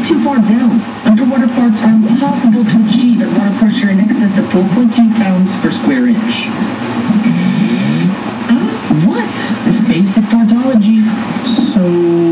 too far down. Underwater farts are impossible to achieve at water pressure in excess of 4.2 pounds per square inch. What? It's basic fartology. So,